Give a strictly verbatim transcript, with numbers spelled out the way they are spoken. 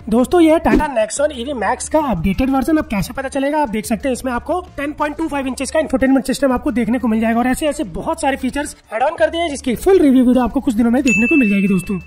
दोस्तों ये Tata Nexon EV Max का अपडेटेड वर्जन। अब कैसे पता चलेगा, आप देख सकते हैं इसमें आपको ten point two five inches का इंफोटेनमेंट सिस्टम आपको देखने को मिल जाएगा और ऐसे ऐसे बहुत सारे फीचर्स ऐड ऑन कर दिए हैं जिसकी फुल रिव्यू वीडियो आपको कुछ दिनों में देखने को मिल जाएगी दोस्तों।